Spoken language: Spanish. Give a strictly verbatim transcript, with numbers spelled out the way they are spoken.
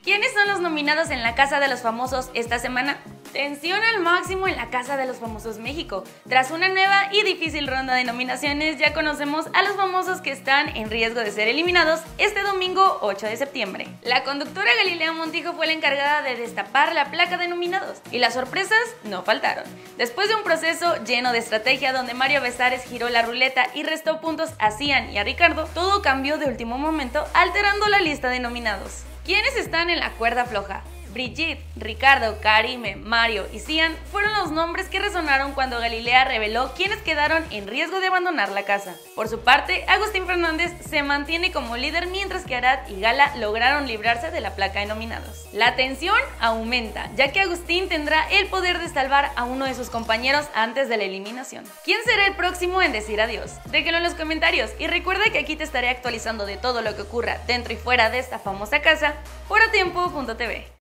¿Quiénes son los nominados en la Casa de los Famosos esta semana? Tensión al máximo en la Casa de los Famosos México. Tras una nueva y difícil ronda de nominaciones, ya conocemos a los famosos que están en riesgo de ser eliminados este domingo ocho de septiembre. La conductora Galilea Montijo fue la encargada de destapar la placa de nominados, y las sorpresas no faltaron. Después de un proceso lleno de estrategia donde Mario Besares giró la ruleta y restó puntos a Cian y a Ricardo, todo cambió de último momento, alterando la lista de nominados. ¿Quiénes están en la cuerda floja? Brigitte, Ricardo, Karime, Mario y Cian fueron los nombres que resonaron cuando Galilea reveló quiénes quedaron en riesgo de abandonar la casa. Por su parte, Agustín Fernández se mantiene como líder, mientras que Arad y Gala lograron librarse de la placa de nominados. La tensión aumenta, ya que Agustín tendrá el poder de salvar a uno de sus compañeros antes de la eliminación. ¿Quién será el próximo en decir adiós? Déjenlo en los comentarios y recuerda que aquí te estaré actualizando de todo lo que ocurra dentro y fuera de esta famosa casa por atiempo punto tv.